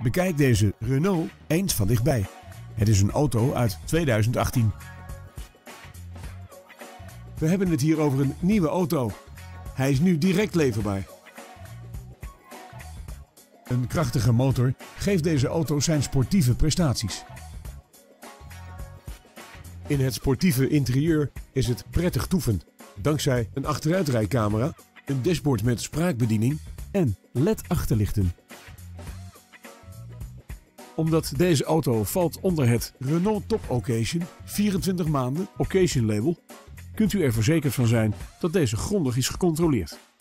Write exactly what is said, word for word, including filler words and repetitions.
Bekijk deze Renault eens van dichtbij. Het is een auto uit tweeduizend achttien. We hebben het hier over een nieuwe auto. Hij is nu direct leverbaar. Een krachtige motor geeft deze auto zijn sportieve prestaties. In het sportieve interieur is het prettig toeven, dankzij een achteruitrijcamera, een dashboard met spraakbediening en L E D-achterlichten. Omdat deze auto valt onder het Renault Top Occasion vierentwintig maanden Occasion label, kunt u er verzekerd van zijn dat deze grondig is gecontroleerd.